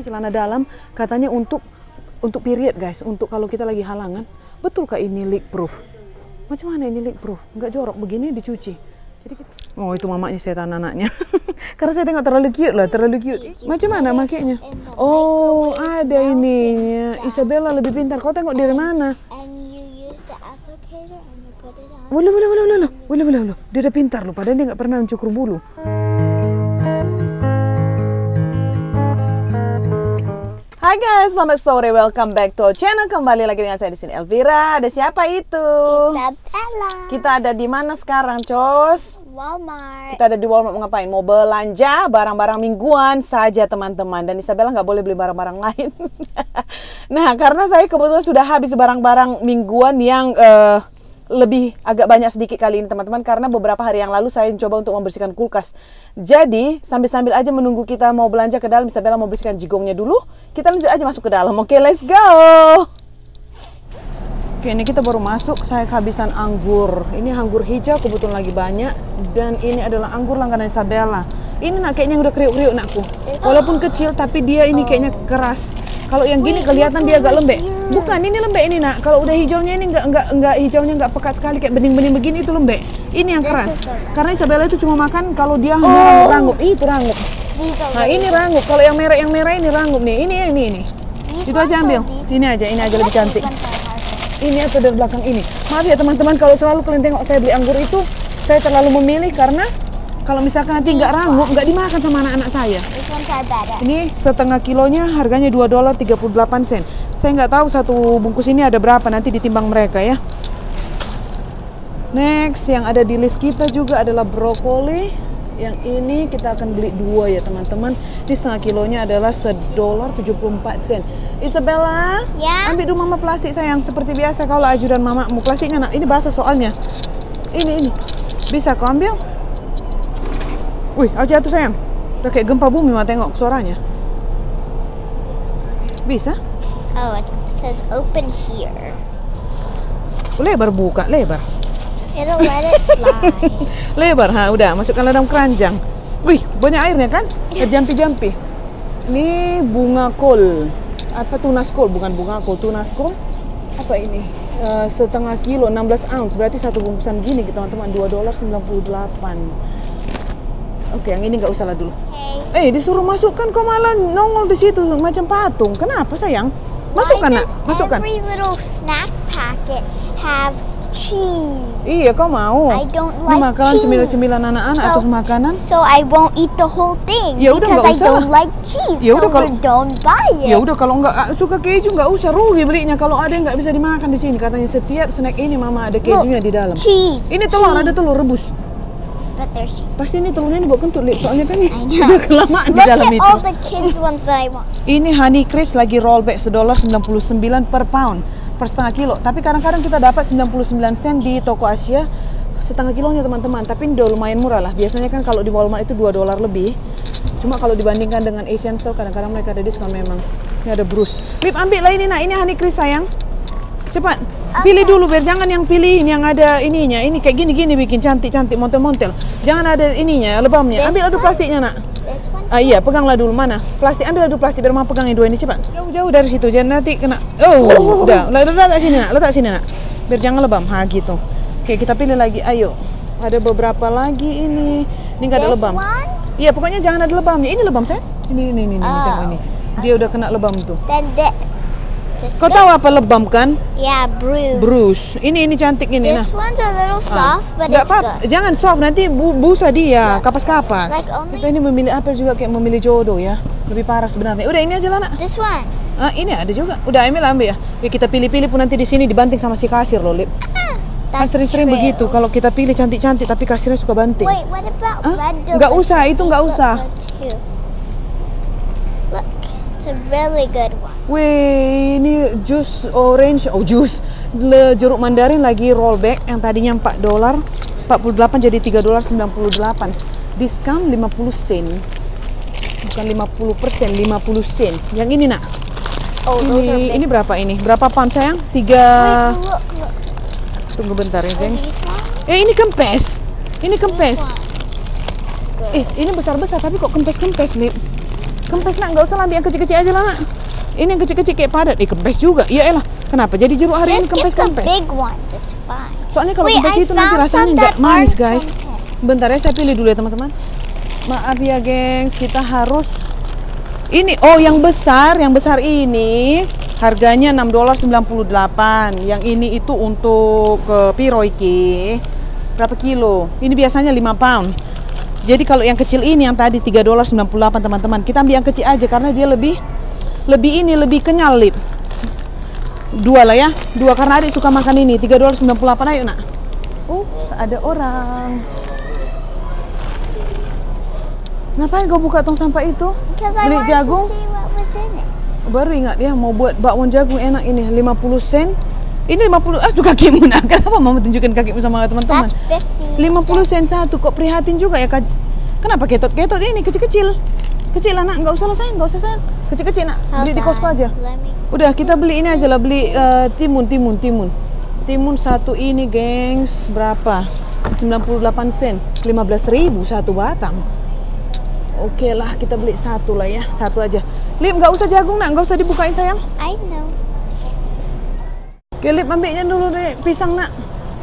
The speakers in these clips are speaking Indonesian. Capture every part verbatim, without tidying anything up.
ini celana dalam katanya untuk untuk period guys, untuk kalau kita lagi halangan. Betulkah ini leak proof? Macam mana ini leak proof? Nggak jorok begini dicuci. Jadi kita... Oh itu mamanya setan anaknya. Karena saya tengok terlalu cute lah, terlalu cute. Macam mana makainya? Oh ada ininya. Isabella lebih pintar. Kau tengok dari mana? Boleh, boleh, boleh, boleh, boleh, boleh, boleh. Dia udah pintar loh, padahal dia nggak pernah mencukur bulu. Hai guys, selamat sore, welcome back to our channel. Kembali lagi dengan saya di sini Elvira. Ada siapa itu? Isabella. Kita ada di mana sekarang, Cos? Walmart. Kita ada di Walmart mau ngapain? Mau belanja barang-barang mingguan saja teman-teman. Dan Isabella nggak boleh beli barang-barang lain. Nah, karena saya kebetulan sudah habis barang-barang mingguan yang uh, lebih agak banyak sedikit kali ini teman-teman, karena beberapa hari yang lalu saya coba untuk membersihkan kulkas. Jadi sambil-sambil aja menunggu kita mau belanja ke dalam, Isabella mau bersihkan jigongnya dulu. Kita lanjut aja masuk ke dalam. Oke, let's go. Oke, ini kita baru masuk. Saya kehabisan anggur. Ini anggur hijau kebetulan lagi banyak. Dan ini adalah anggur langganan Isabella. Ini nak kayaknya udah kriuk-kriuk nakku. Walaupun kecil tapi dia ini kayaknya keras. Kalau yang gini kelihatan dia agak lembek. Bukan, ini lembek ini nak. Kalau udah hijaunya ini enggak enggak enggak hijaunya enggak pekat sekali kayak bening-bening begini, itu lembek. Ini yang keras. Karena Isabella itu cuma makan kalau dia oh. rangup. Ih, itu rangup. Nah, ini rangup. Kalau yang merah yang merah ini rangup nih. Ini ini ini. Itu aja ambil. Ini aja, ini aja lebih cantik. Ini atau dari belakang ini. Maaf ya teman-teman kalau selalu kalian tengok saya beli anggur itu, saya terlalu memilih karena kalau misalkan nanti nggak rangup, nggak dimakan sama anak-anak saya. Ini setengah kilonya harganya dua dolar tiga puluh delapan sen. Saya nggak tahu satu bungkus ini ada berapa, nanti ditimbang mereka ya. Next, yang ada di list kita juga adalah brokoli. Yang ini kita akan beli dua ya teman-teman. Ini setengah kilonya adalah sedolar tujuh puluh empat sen. Isabella, ya? Ambil dulu mama plastik sayang. Seperti biasa kalau ajudan mamamu. Plastiknya nak, ini basah soalnya. Ini, ini. Bisa kau ambil? Wih, aja tuh sayang. Udah kayak gempa bumi mah tengok suaranya. Bisa? Oh, it says open here. Lebar buka, lebar. It'll let it slide. Lebar, ha, udah masukkan dalam keranjang. Wih, banyak airnya kan? Jampi-jampi. Ini bunga kol. Apa tunas kol? Bukan bunga kol, tunas kol. Apa ini? Uh, setengah kilo, enam belas ounce. Berarti satu bungkusan gini teman-teman, dua dolar sembilan puluh delapan. Oke, yang ini nggak usah lah dulu. Hey. Eh, disuruh masukkan kok malah nongol di situ macam patung. Kenapa sayang? Masukkan nak, masukkan. Every little snack packet have cheese. Iya, kau mau? I don't Ini like makanan cheese. cemilan-cemilan anak-anak So- atau makanan? So I won't eat the whole thing Ya udah, because nggak I usah don't lah. like cheese. Ya so udah, kalau- we don't buy it. Ya udah, kalau nggak suka keju nggak usah, rugi belinya. Kalau ada yang nggak bisa dimakan di sini, katanya setiap snack ini mama ada kejunya di dalam. Cheese. Ini telur, cheese. ada telur rebus. But there's cheese. Pasti ini telurnya ini buat kentut, Lip. Soalnya kan I know. udah kelamaan di Look dalam at itu. all the kids ones that I want. Ini honey crisp lagi rollback sedolar sembilan puluh sembilan per pound per setengah kilo. Tapi kadang-kadang kita dapat sembilan puluh sembilan sen di toko Asia setengah kilonya teman-teman. Tapi ini udah lumayan murah lah. Biasanya kan kalau di Walmart itu dua dolar lebih. Cuma kalau dibandingkan dengan Asian Store kadang-kadang mereka ada diskon memang. Ini ada Bruce. Lip, ambil lah ini nak. Ini honey crisp sayang. Cepat. Pilih dulu biar jangan yang pilihin yang ada ininya. Ini kayak gini-gini bikin cantik-cantik montel-montel. Jangan ada ininya, lebamnya. Ambil adu plastiknya nak. This one. Ah iya, peganglah dulu mana? Plastik, ambil adu plastik biar mama pegang yang dua ini cepat. Jauh-jauh dari situ, jangan nanti kena. Oh, udah. Letak, letak sini nak, letak sini nak. Biar jangan lebam. Ha gitu. Oke, kita pilih lagi. Ayo. Ada beberapa lagi ini. Ini nggak ada This lebam. one. Iya, pokoknya jangan ada lebamnya. Ini lebam saya. Ini ini ini, ini Oh. tengok ini. Dia udah kena lebam tuh. Then this. Just Kau this. tahu apa lebam kan? Yeah, bruise. Bruce. Ini ini cantik ini nah. This one's a little Ah. soft, but Nggak it's apa-apa. good. Jangan soft, nanti bu busa dia, Yeah. kapas-kapas. Like only- Kita ini memilih apel juga kayak memilih jodoh ya. Lebih parah sebenarnya. Udah ini aja lah nak. This one. Ah, ini ada juga. Udah ambil ambil ya. Ya kita pilih-pilih pun nanti di sini dibanting sama si kasir loh, Lip. Kan That's sering-sering true. begitu. Kalau kita pilih cantik-cantik tapi kasirnya suka banting. Wait, what about Hah? red? Nggak usah, itu nggak usah. Too. Look, it's a really good one. Wih, ini jus orange, oh jus Le, jeruk mandarin lagi rollback yang tadinya empat dolar empat puluh delapan jadi tiga dolar sembilan puluh delapan. Diskon lima puluh sen. Bukan lima puluh persen, lima puluh sen. Yang ini nak. Oh, those are Ini big. ini berapa ini? Berapa pound sayang? Tiga. Wait, look, look. Tunggu bentar ya, Oh, gengs. these ones? Eh, ini kempes. Ini kempes. This one. Good. Eh, ini besar-besar tapi kok kempes-kempes, Lip. Kempes nak, nggak usah lah, ambil yang kecil-kecil aja lah nak. Ini yang kecil-kecil kayak padat. Eh kempes juga. Iya elah. Kenapa jadi jeruk hari ini Just get the kempes-kempes? big ones. It's fine. Soalnya kalau Wait, kempes I itu nanti found rasanya some nggak that manis aren't guys. kempes. Bentar ya, saya pilih dulu ya teman-teman. Maaf ya gengs, kita harus ini. Oh yang besar, yang besar ini harganya enam dolar sembilan puluh delapan. Yang ini itu untuk uh, piro iki. Berapa kilo? Ini biasanya lima pound. Jadi kalau yang kecil ini yang tadi tiga dolar sembilan puluh delapan teman-teman. Kita ambil yang kecil aja karena dia lebih lebih ini lebih kenyal lip. Dua lah ya. Dua karena adik suka makan ini. tiga dolar sembilan puluh delapan ayo nak. Oh, ada orang. Ngapain kau buka tong sampah itu? Because I Beli wanted jagung? to see what was in it. Baru ingat dia mau buat bakwan jagung enak ini lima puluh sen. Ini lima puluh, ah itu kakimu nak. Kenapa mama tunjukin kakimu sama teman-teman? That's fifty. lima puluh sen satu, kok prihatin juga ya Kak. Kenapa ketot-ketot ini kecil-kecil? Kecil lah nak, nggak usah lah sayang, nggak usah sayang. Kecil-kecil nak, beli di Hold Costco on. aja. Let me. Udah kita beli ini aja lah, beli uh, timun, timun, timun. Timun satu ini gengs, berapa? sembilan puluh delapan sen, lima belas ribu satu batang. Oke lah, kita beli satu lah ya, satu aja. Lip, nggak usah jagung nak, nggak usah dibukain sayang. I know. Oke, Lip, ambilnya dulu deh, pisang nak.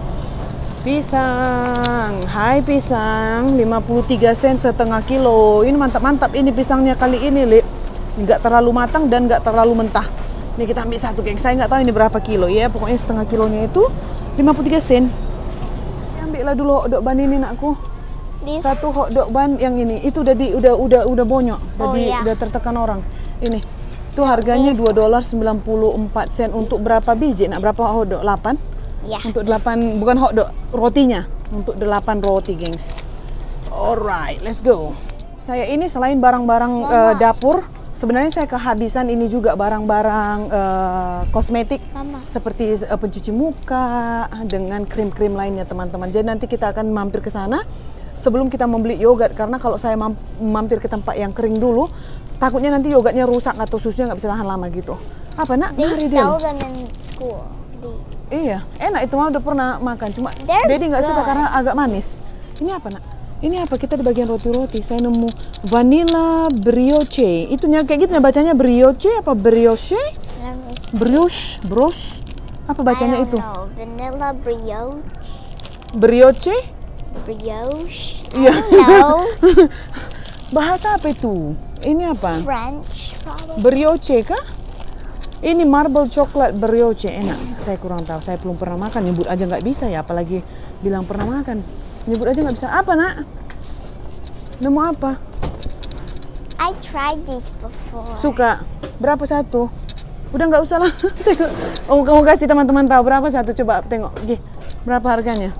Pisang, hai pisang, lima puluh tiga sen setengah kilo. Ini mantap-mantap ini pisangnya kali ini, Lip. Nggak terlalu matang dan nggak terlalu mentah. Ini kita ambil satu, geng. Saya nggak tahu ini berapa kilo ya, pokoknya setengah kilonya itu lima puluh tiga sen. Ambillah dulu hotdog ban ini nakku. These Satu hotdog ban yang ini, itu udah di udah udah udah bonyok, udah, Oh, di- iya. udah tertekan orang. Ini. Itu harganya dua dolar sembilan puluh empat sen untuk berapa biji? Nak berapa hotdog? delapan? Yeah. Untuk delapan, bukan hotdog, rotinya. Untuk delapan roti, gengs. Alright, let's go. Saya ini selain barang-barang eh, dapur, sebenarnya saya kehabisan ini juga barang-barang eh, kosmetik. Mama. Seperti eh, pencuci muka dengan krim-krim lainnya, teman-teman. Jadi nanti kita akan mampir ke sana sebelum kita membeli yogurt, karena kalau saya mam- mampir ke tempat yang kering dulu, takutnya nanti yogurtnya rusak atau susunya nggak bisa tahan lama gitu. Apa nak? They Mari, sell Del. them in school. These. Iya, enak itu mah udah pernah makan. Cuma They're Dedi nggak suka good. karena agak manis. Ini apa nak? Ini apa? Kita di bagian roti-roti. Saya nemu vanilla brioche. Itu kayak gitu ya bacanya, brioche apa brioche? Let me. Brioche, bros. Apa bacanya I don't itu? know. Vanilla brioche. Brioche? Brioche. Iya. I don't know. Bahasa apa itu? Ini apa? French probably. Brioche kah? Ini marble coklat brioche, enak. Saya kurang tahu, saya belum pernah makan. Nyebut aja nggak bisa ya, apalagi bilang pernah makan. Nyebut aja nggak bisa. Apa nak? Nemu apa? I tried these before. Suka? Berapa satu? Udah nggak usah lah. Tengok. Oh, kamu kasih teman-teman tahu berapa satu? Coba tengok. Gih, berapa harganya?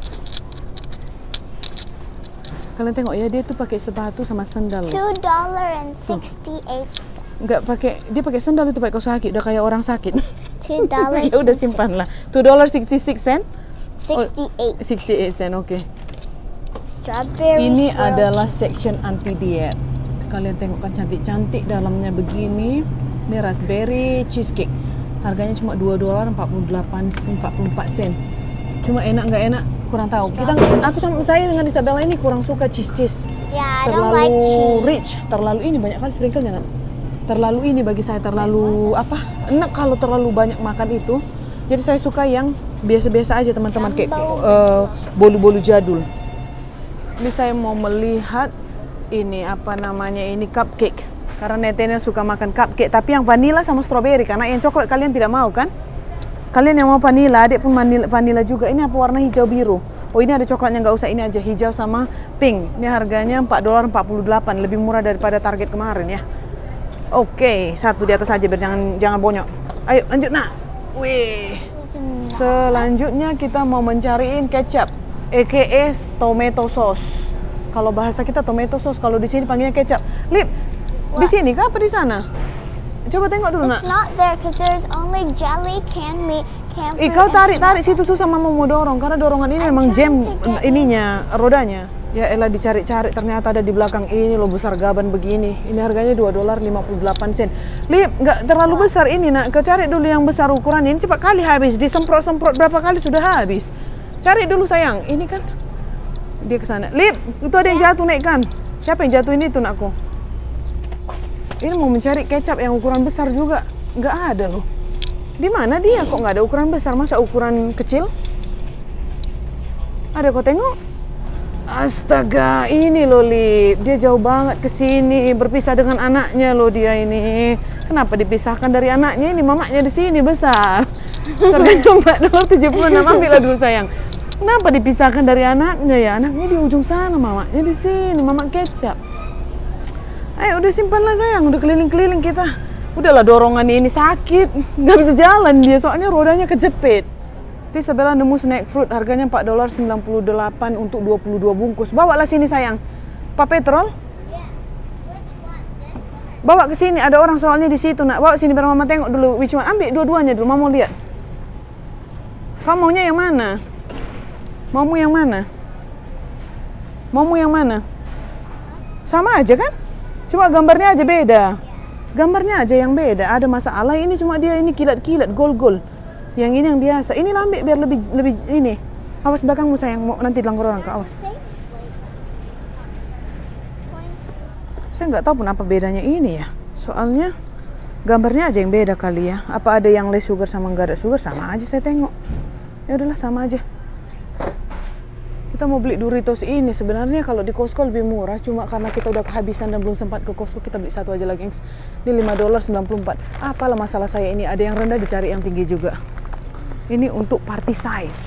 Kalian tengok ya, dia tuh pakai sepatu sama sandal. loh. Two dollar and sixty-eight. Nggak pakai, dia pakai sandal itu pakai kaos kaki, udah kayak orang sakit. Two dollars. Ya udah simpan lah. Two dollar sixty six sen. Sixty-eight. Sixty eight sen, oke. Strawberry. Ini swirl. adalah section anti diet. Kalian tengok kan cantik-cantik dalamnya begini. Ini raspberry cheesecake. Harganya cuma dua dolar empat puluh delapan empat puluh empat sen. Cuma enak nggak enak kurang tahu. Kita aku sama saya dengan Isabella ini kurang suka cheese-cheese. Yeah, I don't Terlalu like cheese. rich, terlalu ini banyak kali sprinkle-nya. Nak. Terlalu ini bagi saya, terlalu apa? Enak kalau terlalu banyak makan itu. Jadi saya suka yang biasa-biasa aja teman-teman, kayak eh, bolu-bolu jadul. Ini saya mau melihat ini apa namanya ini cupcake. Karena Netenya suka makan cupcake, tapi yang vanilla sama strawberry. Karena yang coklat kalian tidak mau kan? Kalian yang mau vanilla, adik pun vanilla, vanilla juga. Ini apa warna hijau biru? Oh ini ada coklatnya, nggak usah, ini aja hijau sama pink. Ini harganya empat dolar empat puluh delapan, lebih murah daripada target kemarin ya. Oke, satu di atas aja biar jangan jangan bonyok. Ayo lanjut nak. Wih. Selanjutnya kita mau mencariin kecap, aka tomato sauce. Kalau bahasa kita tomato sauce, kalau di sini panggilnya kecap. Lip, di sini kah apa di sana? Coba tengok dulu nak. It's not there because there's only jelly, canned meat, canned Eh, fruit, kau and tarik-tarik peanut situ susah mama mau dorong karena dorongan ini I'm memang jam trying to get ininya, rodanya. Ya elah dicari-cari ternyata ada di belakang ini loh besar gaban begini. Ini harganya dua dolar lima puluh delapan sen. Lip, nggak terlalu besar ini nak. Kau cari dulu yang besar ukurannya. Ini cepat kali habis. Disemprot-semprot berapa kali sudah habis. Cari dulu sayang. Ini kan dia ke sana. Lip, itu ada yang jatuh naik kan? Siapa yang jatuh ini tuh nakku? Ini mau mencari kecap yang ukuran besar juga nggak ada loh. Di mana dia kok nggak ada ukuran besar? Masa ukuran kecil? Ada kau tengok? Astaga, ini loh Lip. Dia jauh banget ke sini, berpisah dengan anaknya loh dia ini. Kenapa dipisahkan dari anaknya? Ini mamanya di sini besar. Harganya empat dolar tujuh puluh enam. Ambillah dulu sayang. Kenapa dipisahkan dari anaknya ya? Anaknya di ujung sana, mamanya di sini, mama kecap. Ayo udah simpanlah sayang, udah keliling-keliling kita. Udahlah dorongan ini sakit, nggak bisa jalan dia soalnya rodanya kejepit. Isabella nemu snack fruit, harganya empat dolar sembilan puluh delapan untuk dua puluh dua bungkus. Bawalah sini sayang. Pak Petrol? Bawa ke sini, ada orang soalnya di situ nak. Bawa sini biar mama tengok dulu which one. Ambil dua-duanya dulu, mama mau lihat. Kamu maunya yang mana? Maumu yang mana? Maumu yang mana? Sama aja kan? Cuma gambarnya aja beda. Gambarnya aja yang beda. Ada masalah ini cuma dia ini kilat-kilat, gol-gol. Yang ini yang biasa. Ini lambe biar lebih lebih ini. Awas belakangmu sayang, mau nanti dilanggar orang ke awas. Saya nggak tahu kenapa bedanya ini ya. Soalnya gambarnya aja yang beda kali ya. Apa ada yang less sugar sama nggak ada sugar? Sama aja saya tengok. Ya udahlah sama aja. Kita mau beli Doritos ini. Sebenarnya kalau di Costco lebih murah. Cuma karena kita udah kehabisan dan belum sempat ke Costco, kita beli satu aja lagi. Ini lima dolar sembilan puluh empat. Apalah masalah saya ini. Ada yang rendah dicari yang tinggi juga. Ini untuk party size.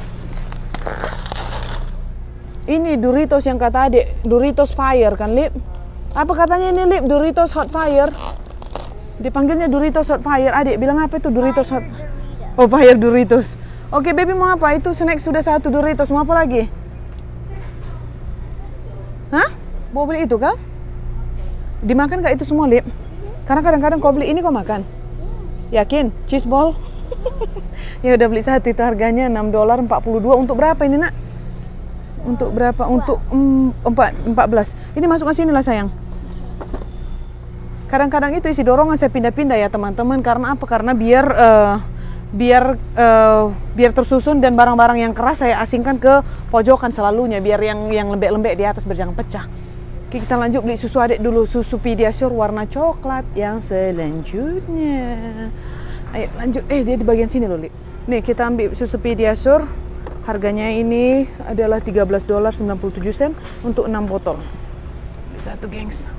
Ini Doritos yang kata adik, Doritos Fire kan Lip? Apa katanya ini Lip? Doritos Hot Fire. Dipanggilnya Doritos Hot Fire. Adik bilang apa itu Doritos Hot? Oh Fire Doritos. Oke baby mau apa? Itu snack sudah satu Doritos. Mau apa lagi? Hah? Mau beli itu kah? Dimakan kah itu semua Lip? Karena kadang-kadang kau beli ini kau makan. Yakin? Cheese ball? Ya udah beli satu, itu harganya enam dolar empat puluh dua. Untuk berapa ini nak? Untuk berapa? Untuk empat belas. Ini masuk ke sini lah sayang. Kadang-kadang itu isi dorongan saya pindah-pindah ya teman-teman. Karena apa? Karena biar uh, biar uh, biar tersusun dan barang-barang yang keras saya asingkan ke pojokan selalunya. Biar yang yang lembek-lembek di atas biar jangan pecah. Oke, kita lanjut beli susu adik dulu. Susu Pediasure warna coklat yang selanjutnya. Ayo lanjut, eh dia di bagian sini loh Li. Nih kita ambil susu Pediasure. Harganya ini adalah tiga belas dolar sembilan puluh tujuh sen untuk enam botol. Satu gengs.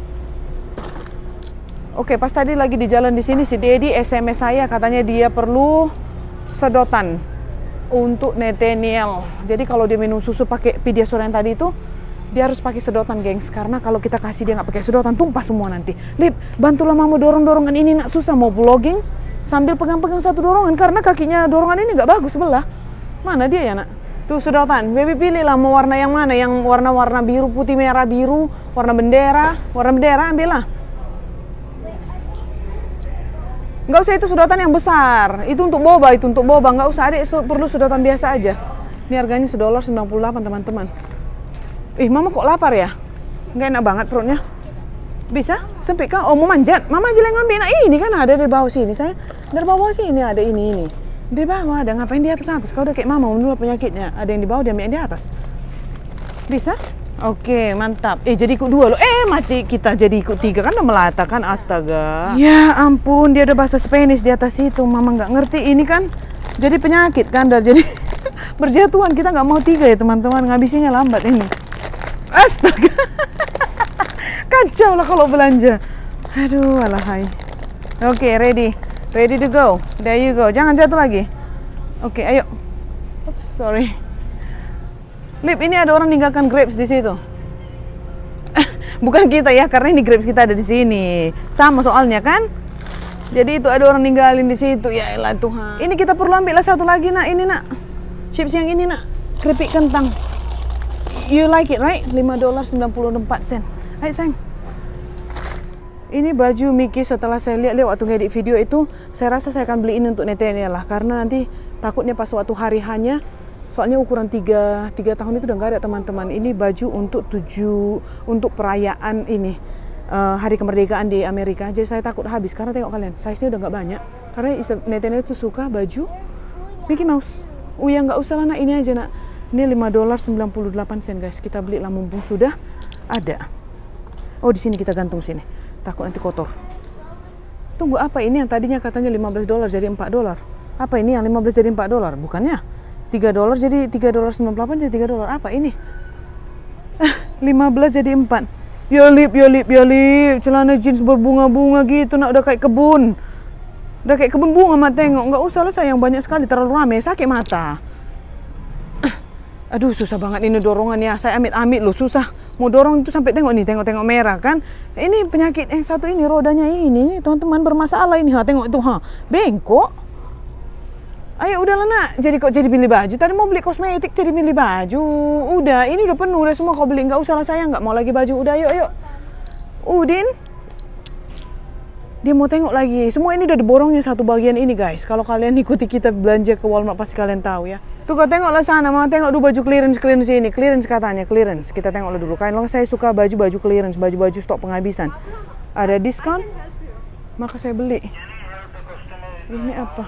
Oke, pas tadi lagi di jalan di sini si Dedi S M S saya katanya dia perlu sedotan untuk Nathaniel. Jadi kalau dia minum susu pakai Pediasure yang tadi itu dia harus pakai sedotan gengs, karena kalau kita kasih dia nggak pakai sedotan tumpah semua nanti. Lip, bantulah mama dorong-dorongan ini nak, susah mau vlogging sambil pegang-pegang satu dorongan karena kakinya dorongan ini nggak bagus sebelah. Mana dia ya nak? Tuh sedotan, baby pilih lah mau warna yang mana, yang warna-warna biru, putih, merah, biru, warna bendera, warna bendera ambillah. Nggak usah itu sedotan yang besar, itu untuk boba, itu untuk boba, nggak usah adik, perlu sedotan biasa aja. Ini harganya sedolar sembilan puluh delapan teman-teman. Ih mama kok lapar ya? Nggak enak banget perutnya. Bisa? Sempit kah? Oh mau manjat? Mama aja yang ngambil. Nah ini kan ada dari bawah sini. Saya dari bawah sini ada ini ini. Di bawah ada, ngapain di atas atas? Kau udah kayak mama menular penyakitnya. Ada yang di bawah, dia ambil yang di atas. Bisa? Oke mantap. Eh jadi ikut dua loh. Eh mati kita jadi ikut tiga kan udah melata kan, astaga. Ya ampun dia udah bahasa Spanish di atas itu. Mama nggak ngerti ini kan. Jadi penyakit kan, dan jadi berjatuhan. Kita nggak mau tiga ya teman-teman. Ngabisinya lambat ini. Astaga. Kacau lah kalau belanja. Aduh, alahai. Oke, okay, ready. Ready to go. There you go. Jangan jatuh lagi. Oke, okay, ayo. Oops, sorry. Lip, ini ada orang ninggalkan grapes di situ. Bukan kita ya, karena ini grapes kita ada di sini. Sama soalnya kan? Jadi itu ada orang ninggalin di situ. Ya elah Tuhan. Ini kita perlu ambil lah satu lagi nak. Ini nak. Chips yang ini nak. Keripik kentang. You like it, right? lima dolar sembilan puluh empat sen. Ayo sayang. Ini baju Mickey setelah saya lihat-lihat waktu ngedit video itu, saya rasa saya akan beli ini untuk Nathaniel lah, karena nanti takutnya pas waktu hari hanya, soalnya ukuran tiga tahun itu udah nggak ada teman-teman. Ini baju untuk tujuh untuk perayaan ini uh, hari kemerdekaan di Amerika. Jadi saya takut habis karena tengok kalian, size-nya udah nggak banyak. Karena Nathaniel itu suka baju Mickey Mouse. Oh ya nggak usah lah nak, ini aja nak. Ini lima dolar sembilan puluh delapan sen guys. Kita beli lah mumpung sudah ada. Oh di sini kita gantung sini. Takut nanti kotor. Tunggu, apa ini yang tadinya katanya lima belas dolar jadi empat dolar? Apa ini yang lima belas jadi empat dolar? Bukannya? tiga dolar jadi tiga dolar sembilan puluh delapan jadi tiga dolar. Apa ini? lima belas jadi empat. Ya lip, ya lip, ya lip. Celana jeans berbunga-bunga gitu, nak udah kayak kebun. Udah kayak kebun bunga, mak tengok. Enggak usah lah sayang, banyak sekali, terlalu ramai, sakit mata. Aduh, susah banget ini dorongannya. Saya amit-amit loh, susah. Mau dorong itu sampai tengok nih, tengok-tengok merah kan. Ini penyakit yang satu ini, rodanya ini, teman-teman bermasalah ini. Ha, tengok itu, ha. Bengkok. Ayo udahlah nak, jadi kok jadi pilih baju. Tadi mau beli kosmetik jadi pilih baju. Udah, ini udah penuh, udah semua kau beli. Enggak usah lah sayang, enggak mau lagi baju. Udah, yuk, yuk. Udin. Dia mau tengok lagi. Semua ini udah diborongnya satu bagian ini guys. Kalau kalian ikuti kita belanja ke Walmart pasti kalian tahu ya. Tuh kau tengoklah sana, mau tengok dulu baju clearance clearance ini. Clearance katanya, clearance. Kita tengok dulu. Kalau saya suka baju-baju clearance, baju-baju stok penghabisan. Ada diskon, maka saya beli. Ini apa?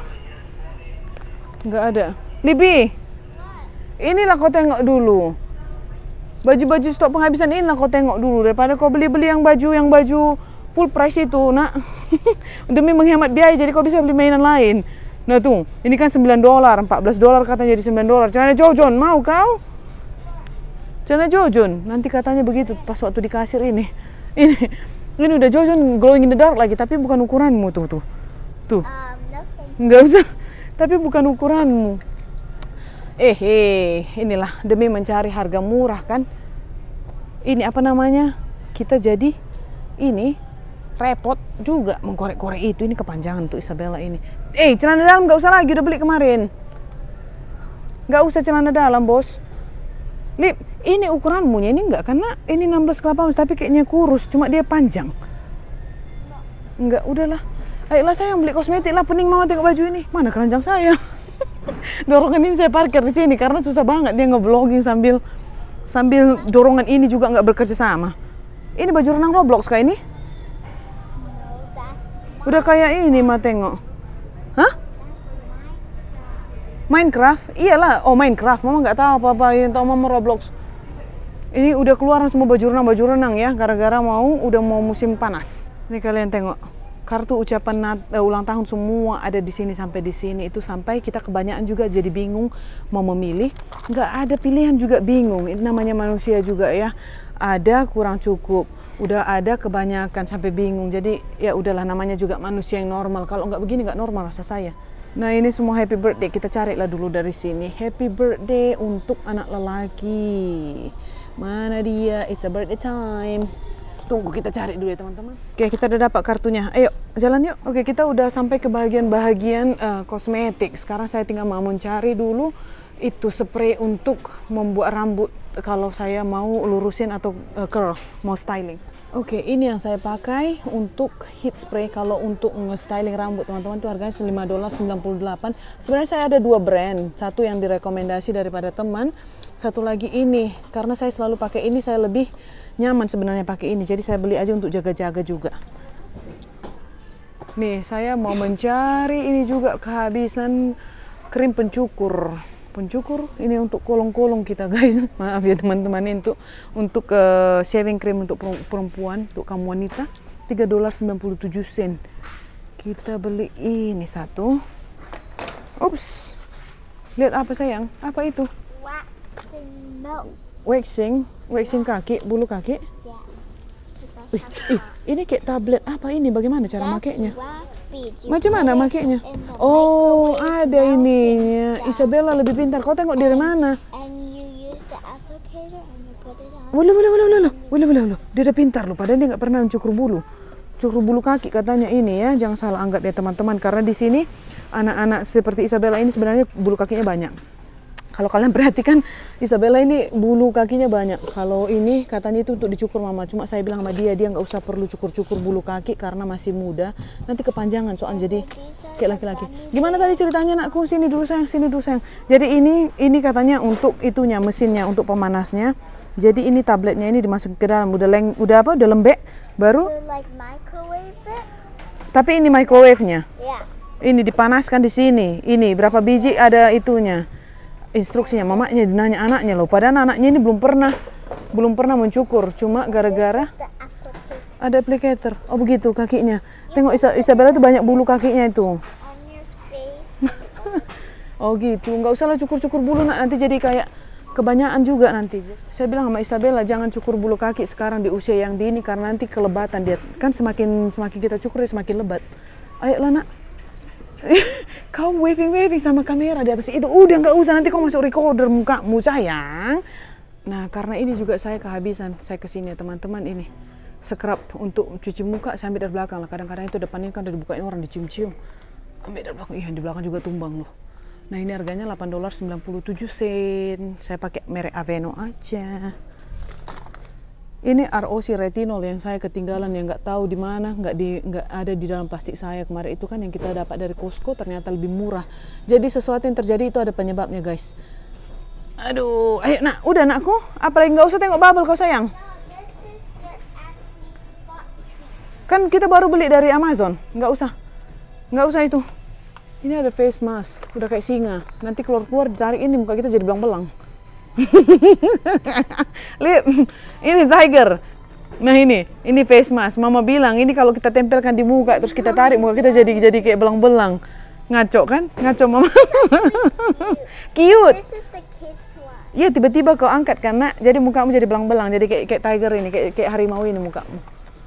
Enggak ada. Libi, inilah kau tengok dulu. Baju-baju stok penghabisan inilah kau tengok dulu. Daripada kau beli-beli yang baju yang baju full price itu, nak. Demi menghemat biaya, jadi kau bisa beli mainan lain. Nah tuh, ini kan sembilan dolar, empat belas dolar katanya jadi sembilan dolar. Celana Jojon, mau kau? Celana Jojon, nanti katanya begitu pas waktu di kasir ini. Ini, ini udah Jojon glowing in the dark lagi, tapi bukan ukuranmu tuh, tuh. Tuh. Enggak usah, tapi bukan ukuranmu. Eh, eh, inilah demi mencari harga murah kan. Ini apa namanya? Kita jadi ini repot juga mengkorek-korek itu. Ini kepanjangan tuh Isabella ini. Eh, celana dalam nggak usah lagi, udah beli kemarin. Nggak usah celana dalam, bos. Lip, ini ukuranmu ini enggak, karena ini enam belas ke delapan belas tapi kayaknya kurus, cuma dia panjang. Enggak, udahlah. Ayolah sayang beli kosmetik lah, pening mama tengok baju ini. Mana keranjang saya? Dorongan ini saya parkir di sini karena susah banget dia nge-vlogging sambil sambil dorongan ini juga nggak bekerja sama. Ini baju renang Roblox kah ini? Udah kayak ini mah tengok. Hah? Minecraft? Iyalah, oh Minecraft. Mama nggak tahu apa-apa, yang tahu mama Roblox. Ini udah keluaran semua baju renang, baju renang ya, gara-gara mau udah mau musim panas. Ini kalian tengok. Kartu ucapan nat, uh, ulang tahun semua ada di sini sampai di sini. Itu sampai kita kebanyakan juga jadi bingung mau memilih. Nggak ada pilihan juga bingung. Ini namanya manusia juga ya. Ada kurang cukup, udah ada kebanyakan sampai bingung. Jadi ya udahlah, namanya juga manusia yang normal. Kalau nggak begini nggak normal rasa saya. Nah ini semua happy birthday, kita carilah dulu dari sini. Happy birthday untuk anak lelaki. Mana dia? It's a birthday time. Tunggu kita cari dulu ya teman-teman. Oke, kita udah dapat kartunya. Ayo jalan yuk. Oke, kita udah sampai ke bagian-bagian uh, kosmetik. Sekarang saya tinggal mau mencari dulu itu spray untuk membuat rambut kalau saya mau lurusin atau uh, curl, mau styling. Oke, ini yang saya pakai untuk heat spray. Kalau untuk nge-styling rambut teman-teman itu harganya lima dolar sembilan puluh delapan. Sebenarnya saya ada dua brand. Satu yang direkomendasi daripada teman, satu lagi ini. Karena saya selalu pakai ini, saya lebih nyaman sebenarnya pakai ini. Jadi saya beli aja untuk jaga-jaga juga. Nih, saya mau mencari ini juga kehabisan krim pencukur. Pencukur ini untuk kolong-kolong kita guys. Maaf ya teman-teman, ini untuk untuk uh, shaving cream untuk perempuan, untuk kamu wanita, tiga dolar sembilan puluh tujuh sen. Kita beli ini satu. Ups. Lihat apa sayang? Apa itu? Waxing milk. Waxing, waxing kaki, bulu kaki. Yeah. Wih, ih, ini kayak tablet apa ini? Bagaimana cara That's makainya? wax beads. You Macam mana put it makainya? in the Oh, microwave, ada melt ininya. it down, Isabella lebih pintar. Kau tengok dari mana? And you use the applicator and you put it on. Boleh, boleh, boleh, boleh, boleh, boleh, boleh. Dia udah pintar loh. Padahal dia nggak pernah mencukur bulu. Cukur bulu kaki katanya ini ya. Jangan salah anggap ya teman-teman. Karena di sini anak-anak seperti Isabella ini sebenarnya bulu kakinya banyak. Kalau kalian perhatikan, Isabella ini bulu kakinya banyak. Kalau ini katanya itu untuk dicukur mama. Cuma saya bilang sama dia, dia nggak usah perlu cukur-cukur bulu kaki karena masih muda. Nanti kepanjangan soalnya jadi kayak laki-laki. Gimana tadi ceritanya nakku? Sini dulu sayang, sini dulu sayang. Jadi ini ini katanya untuk itunya, mesinnya, untuk pemanasnya. Jadi ini tabletnya ini dimasukin ke dalam. Udah leng, udah apa? Udah lembek. Baru. You like microwave it? Tapi ini microwave-nya. Yeah. Ini dipanaskan di sini. Ini berapa biji ada itunya. Instruksinya, mamanya nanya anaknya loh. Padahal anaknya ini belum pernah belum pernah mencukur. Cuma gara-gara The applicator. Ada applicator. Oh begitu kakinya. Tengok Isa Isabella tuh banyak bulu kakinya itu. On your face. Oh gitu. Nggak usah lah cukur-cukur bulu nak, nanti jadi kayak kebanyakan juga nanti. Saya bilang sama Isabella jangan cukur bulu kaki sekarang di usia yang dini karena nanti kelebatan dia. Kan semakin semakin kita cukur dia semakin lebat. Ayolah nak. Kau waving-waving sama kamera di atas itu. Udah nggak usah, nanti kau masuk recorder mukamu sayang. Nah karena ini juga saya kehabisan. Saya kesini ya teman-teman ini. Scrub untuk cuci muka saya ambil dari belakang lah. Kadang-kadang itu depannya kan udah dibukain orang dicium-cium. Ambil dari belakang. Iya di belakang juga tumbang loh. Nah ini harganya delapan dolar sembilan puluh tujuh sen. Saya pakai merek Aveeno aja. Ini R O C retinol yang saya ketinggalan, yang nggak tahu di mana, nggak di nggak ada di dalam plastik saya kemarin itu kan yang kita dapat dari Costco ternyata lebih murah. Jadi sesuatu yang terjadi itu ada penyebabnya guys. Aduh, ayo nak, udah nakku. Apalagi nggak usah tengok bubble kau sayang. Kan kita baru beli dari Amazon, nggak usah, nggak usah itu. Ini ada face mask, udah kayak singa. Nanti keluar-keluar ditarik ini muka kita jadi belang-belang. Lihat, ini tiger. Nah ini, ini face mask. Mama bilang ini kalau kita tempelkan di muka terus kita tarik muka kita jadi jadi kayak belang-belang. Ngaco kan? Ngaco mama. Cute. This is the kids one. Iya tiba-tiba kau angkat karena jadi mukamu jadi belang-belang, jadi kayak kayak tiger ini, kayak kayak harimau ini mukamu.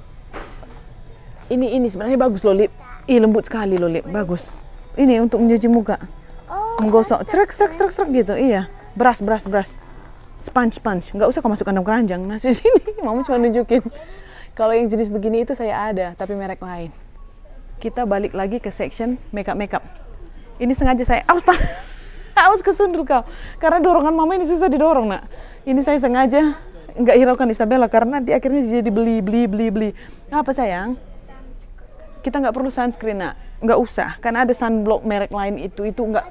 Ini ini sebenarnya bagus loh lip. Ih lembut sekali loh lip, bagus. Ini untuk mencuci muka. Oh, Menggosok, cerak cerak cerak cerak gitu. Iya. Brush, brush, brush. Sponge, sponge. Nggak usah kau masukkan dalam keranjang. Nah, di sini mama cuma nunjukin. Kalau yang jenis begini itu saya ada, tapi merek lain. Kita balik lagi ke section makeup makeup. Ini sengaja saya, awas pak, awas kesundul kau. Karena dorongan mama ini susah didorong nak. Ini saya sengaja nggak hiraukan Isabella karena nanti akhirnya jadi beli, beli, beli, beli. Apa sayang? Kita nggak perlu sunscreen nak. Nggak usah, karena ada sunblock merek lain itu, itu nggak.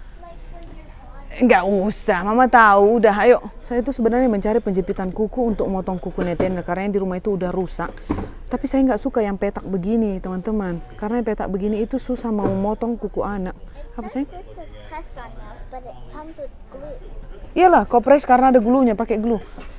Nggak usah, mama tahu. Udah, ayo. Saya itu sebenarnya mencari penjepitan kuku untuk motong kuku netener karena yang di rumah itu udah rusak. Tapi saya nggak suka yang petak begini, teman-teman. Karena yang petak begini itu susah mau motong kuku anak. Apa sih? Iyalah, kau press karena ada glunya, pakai glue.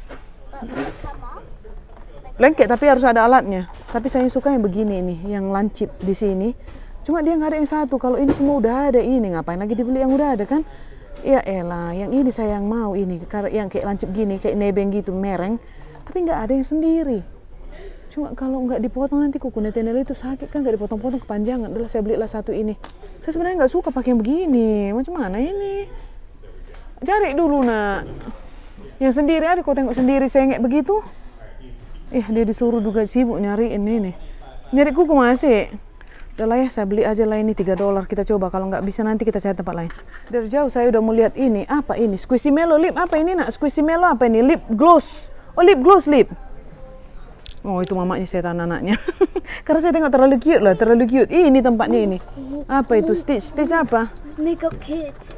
Lengket tapi harus ada alatnya. Tapi saya suka yang begini nih, yang lancip di sini. Cuma dia nggak ada yang satu. Kalau ini semua udah ada ini, ngapain lagi dibeli yang udah ada kan? Ya elah, yang ini saya yang mau ini, yang kayak lancip gini, kayak nebeng gitu, mereng. Tapi nggak ada yang sendiri. Cuma kalau nggak dipotong nanti kuku netenel itu sakit kan, nggak dipotong-potong kepanjangan. Udah saya belilah satu ini. Saya sebenarnya nggak suka pakai yang begini. Macam mana ini? Cari dulu nak. Yang sendiri ada, kau tengok sendiri sengek begitu. Eh dia disuruh juga sibuk nyariin ini. Nyari kuku masih. Udah lah ya, saya beli aja lah ini tiga dolar. Kita coba, kalau nggak bisa nanti kita cari tempat lain. Dari jauh saya udah mau lihat ini. Apa ini? Squishmallow lip. Apa ini nak? Squishmallow apa ini? Lip gloss. Oh lip gloss lip. Oh itu mamanya setan anaknya. Karena saya tengok terlalu cute lah, terlalu cute. Ih, ini tempatnya ini. Apa itu? Stitch. Stitch apa? Makeup kits.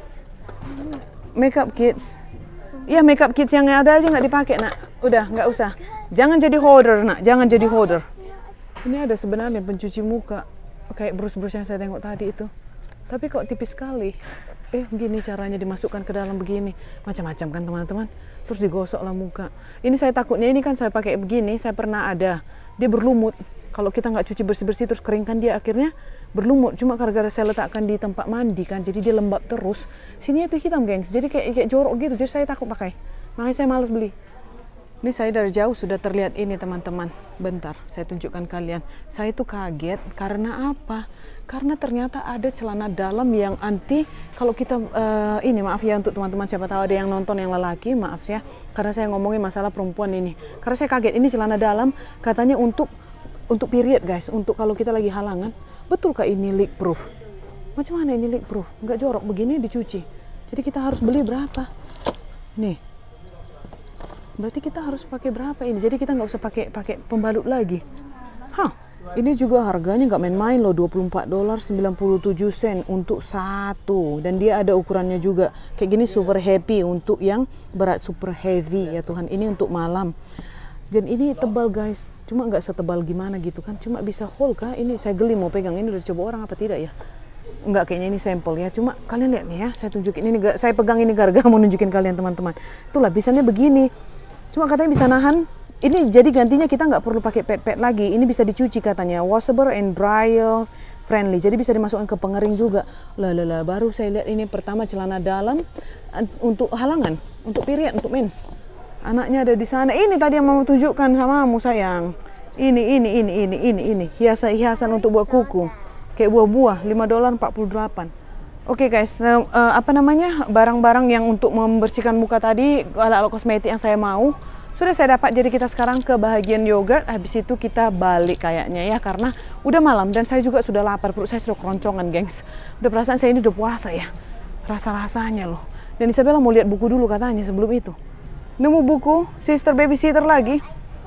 Makeup kits. Iya makeup kits yang ada aja nggak dipakai nak. Udah nggak usah. Jangan jadi hoarder nak. Jangan jadi hoarder. Ini ada sebenarnya pencuci muka. Kayak brus-brus yang saya tengok tadi itu. Tapi kok tipis sekali. Eh begini caranya dimasukkan ke dalam begini. Macam-macam kan teman-teman. Terus digosok lah muka. Ini saya takutnya ini kan saya pakai begini. Saya pernah ada. Dia berlumut. Kalau kita nggak cuci bersih-bersih terus keringkan dia akhirnya berlumut. Cuma gara-gara saya letakkan di tempat mandi kan. Jadi dia lembab terus. Sini itu hitam gengs. Jadi kayak, kayak jorok gitu. Jadi saya takut pakai. Makanya saya malas beli. Ini saya dari jauh sudah terlihat ini teman-teman. Bentar, saya tunjukkan kalian. Saya itu kaget karena apa? Karena ternyata ada celana dalam yang anti. Kalau kita uh, ini maaf ya untuk teman-teman siapa tahu ada yang nonton yang lelaki, maaf ya. Karena saya ngomongin masalah perempuan ini. Karena saya kaget ini celana dalam katanya untuk untuk period guys. Untuk kalau kita lagi halangan. Betulkah ini leak proof? Macam mana ini leak proof? Nggak jorok begini dicuci. Jadi kita harus beli berapa? Nih. Berarti kita harus pakai berapa ini? Jadi kita nggak usah pakai pakai pembalut lagi. Hah, ini juga harganya nggak main-main loh, dua puluh empat dolar sembilan puluh tujuh sen untuk satu. Dan dia ada ukurannya juga. Kayak gini super happy untuk yang berat super heavy ya Tuhan. Ini untuk malam. Dan ini tebal guys. Cuma nggak setebal gimana gitu kan. Cuma bisa hold kah? Ini saya geli mau pegang. Ini udah coba orang apa tidak ya? Enggak, kayaknya ini sampel ya. Cuma kalian lihat nih ya. Saya tunjukin ini. Saya pegang ini gara-gara mau nunjukin kalian teman-teman. Itulah bisanya begini. Cuma katanya bisa nahan Ini jadi gantinya kita nggak perlu pakai pet-pet lagi. Ini bisa dicuci katanya, washable and dryer friendly. Jadi bisa dimasukkan ke pengering juga. Lah lah lah, baru saya lihat ini pertama celana dalam untuk halangan, untuk period, untuk mens. Anaknya ada di sana. Ini tadi yang mau tunjukkan sama kamu sayang. Ini ini ini ini ini ini hiasan-hiasan untuk buat kuku. Kayak buah-buah, lima dolar empat puluh delapan. Oke okay guys, uh, uh, apa namanya? Barang-barang yang untuk membersihkan muka tadi, alat-alat kosmetik yang saya mau sudah saya dapat. Jadi kita sekarang ke bahagian yogurt, habis itu kita balik kayaknya ya, karena udah malam dan saya juga sudah lapar, perut saya sudah keroncongan gengs. Udah perasaan saya ini udah puasa ya, rasa-rasanya loh. Dan Isabella mau lihat buku dulu katanya sebelum itu. Nemu buku Sister Babysitter lagi?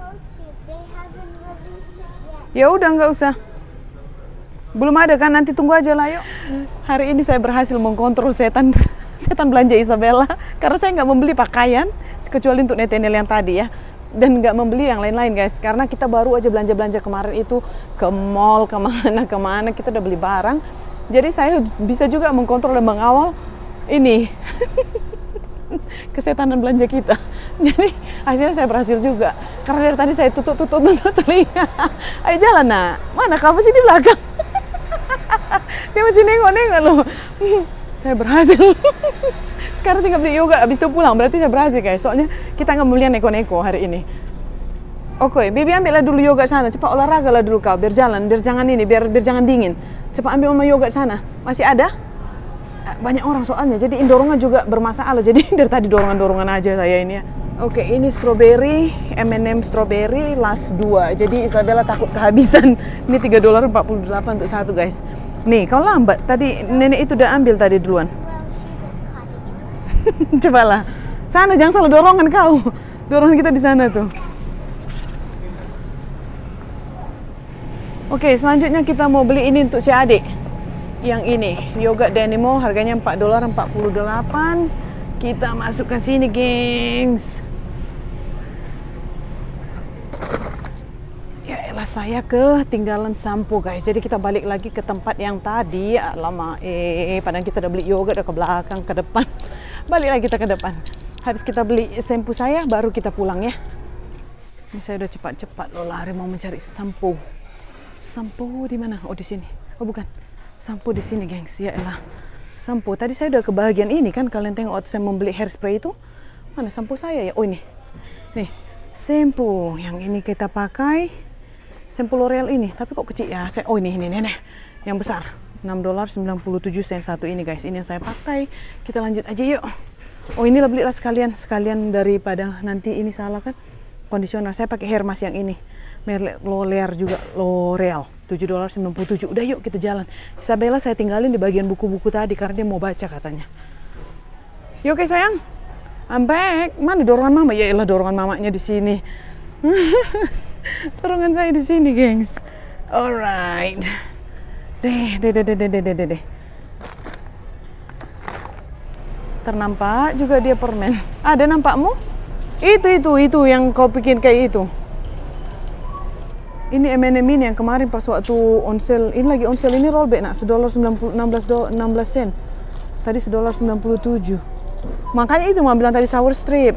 Ya udah nggak usah. Belum ada kan, nanti tunggu aja lah yuk. Hari ini saya berhasil mengkontrol setan setan belanja Isabella karena saya nggak membeli pakaian kecuali untuk Nathaniel yang tadi ya, dan nggak membeli yang lain-lain guys, karena kita baru aja belanja-belanja kemarin itu ke mall kemana-kemana, kita udah beli barang. Jadi saya bisa juga mengkontrol dan mengawal ini kesetanan belanja kita. Jadi akhirnya saya berhasil juga karena dari tadi saya tutup-tutup tutup telinga. Ayo jalan nak, mana kamu sih di belakang? Dia masih nengok-nengok loh. Saya berhasil. Sekarang tinggal beli yoga, habis itu pulang. Berarti saya berhasil guys. Soalnya kita nggak mau lihat neko-neko hari ini. Oke, okay, Bibi ambillah dulu yoga sana. Cepat olahraga lah dulu kau, biar jalan, biar jangan ini, biar biar jangan dingin. Cepat ambil mama yoga sana. Masih ada? Banyak orang soalnya. Jadi dorongan juga bermasalah. Jadi dari tadi dorongan-dorongan aja saya ini ya. Oke, okay, ini strawberry, M and M strawberry last dua. Jadi Isabella takut kehabisan. Ini tiga dolar empat puluh delapan untuk satu guys. Nih, kau lambat. Tadi nenek itu udah ambil tadi duluan. Cobalah. Sana, jangan salah dorongan kau. Dorongan kita di sana tuh. Oke, selanjutnya kita mau beli ini untuk si adik. Yang ini, yogurt Danimo, harganya empat dolar empat puluh delapan. Kita masuk ke sini, gengs. Ya elah, saya ketinggalan sampo guys. Jadi kita balik lagi ke tempat yang tadi. Alamak, eh padahal kita udah beli yogurt udah ke belakang, ke depan. Balik lagi kita ke depan. Habis kita beli sampo saya, baru kita pulang ya. Ini saya udah cepat-cepat loh lari mau mencari sampo. Sampo di mana? Oh di sini. Oh bukan. Sampo di sini, gengs. Ya elah. Sampo. Tadi saya udah ke bagian ini kan. Kalian tengok waktu saya membeli hairspray itu. Mana sampo saya ya? Oh ini. Nih. Sampo. Yang ini kita pakai. Sampo L'Oreal ini. Tapi kok kecil ya? Oh ini, ini, ini. Yang besar. enam dolar sembilan puluh tujuh sen satu ini guys. Ini yang saya pakai. Kita lanjut aja yuk. Oh inilah belilah sekalian. Sekalian daripada nanti ini salah kan. Kondisioner. Saya pakai hair mask yang ini. L'Oreal juga. L'Oreal. tujuh dolar sembilan puluh tujuh. Udah yuk kita jalan. Isabella saya tinggalin di bagian buku-buku tadi karena dia mau baca katanya. Yuk oke sayang. I'm back. Mana dorongan mama? Ya elah dorongan mamanya di sini. Dorongan saya di sini, gengs. Alright. Deh, deh, deh, deh, deh, deh, deh, deh. Ternampak juga dia permen. Ada nampakmu? Itu, itu, itu yang kau bikin kayak itu. Ini M and M ini yang kemarin pas waktu on sale. Ini lagi on sale, ini rollback nak, sedolar sembilan puluh, enam belas, enam belas sen. Tadi sedolar sembilan puluh tujuh. Makanya itu mau bilang tadi sour strip.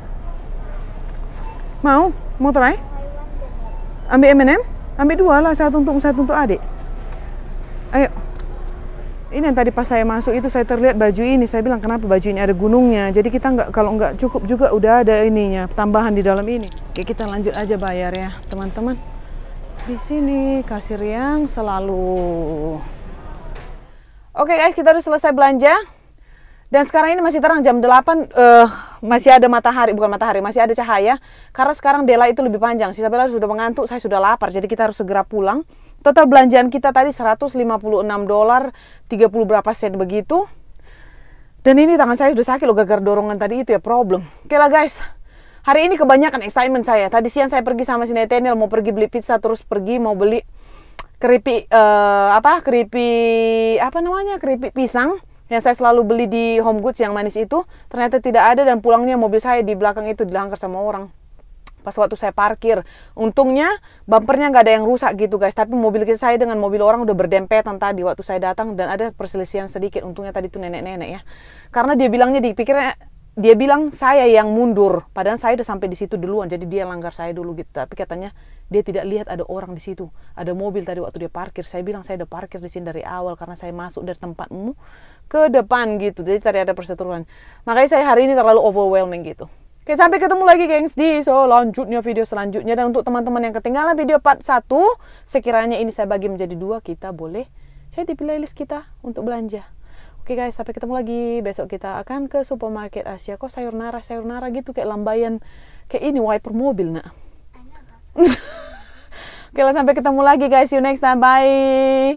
Mau? Mau try? Ambil M and M? Ambil dua lah, satu untuk satu untuk adik. Ayo. Ini yang tadi pas saya masuk itu saya terlihat baju ini. Saya bilang kenapa baju ini ada gunungnya. Jadi kita nggak, kalau nggak cukup juga udah ada ininya, tambahan di dalam ini. Oke, kita lanjut aja bayar ya teman-teman. Di sini kasir yang selalu. Oke guys, kita udah selesai belanja. Dan sekarang ini masih terang jam delapan, uh, masih ada matahari, bukan matahari, masih ada cahaya. Karena sekarang daylight itu lebih panjang. Isabella sudah mengantuk, saya sudah lapar, jadi kita harus segera pulang. Total belanjaan kita tadi seratus lima puluh enam dolar, tiga puluh berapa sen begitu. Dan ini tangan saya sudah sakit loh gara-gara dorongan tadi itu ya, problem. Oke lah guys, hari ini kebanyakan excitement saya. Tadi siang saya pergi sama si Nathaniel, mau pergi beli pizza, terus pergi mau beli keripik, uh, apa, keripik, apa namanya, keripik pisang. Yang saya selalu beli di Home Goods yang manis itu, ternyata tidak ada dan pulangnya mobil saya di belakang itu dilanggar sama orang. Pas waktu saya parkir, untungnya bumpernya nggak ada yang rusak gitu guys, tapi mobil saya dengan mobil orang udah berdempetan tadi waktu saya datang dan ada perselisihan sedikit. Untungnya tadi itu nenek-nenek ya, karena dia bilangnya dipikirnya dia bilang saya yang mundur, padahal saya udah sampai di situ duluan, jadi dia langgar saya dulu gitu. Tapi katanya dia tidak lihat ada orang di situ, ada mobil tadi waktu dia parkir. Saya bilang saya udah parkir di sini dari awal karena saya masuk dari tempatmu ke depan gitu. Jadi tadi ada perseteruan. Makanya saya hari ini terlalu overwhelming gitu. Oke, sampai ketemu lagi gengs di selanjutnya, video selanjutnya. Dan untuk teman-teman yang ketinggalan video part satu, sekiranya ini saya bagi menjadi dua, kita boleh saya di playlist kita untuk belanja. Oke guys, sampai ketemu lagi. Besok kita akan ke supermarket Asia. Kok sayur nara, sayur nara gitu kayak lambayan, kayak ini wiper mobil nak. Oke lah, sampai ketemu lagi guys. See you next time. Bye.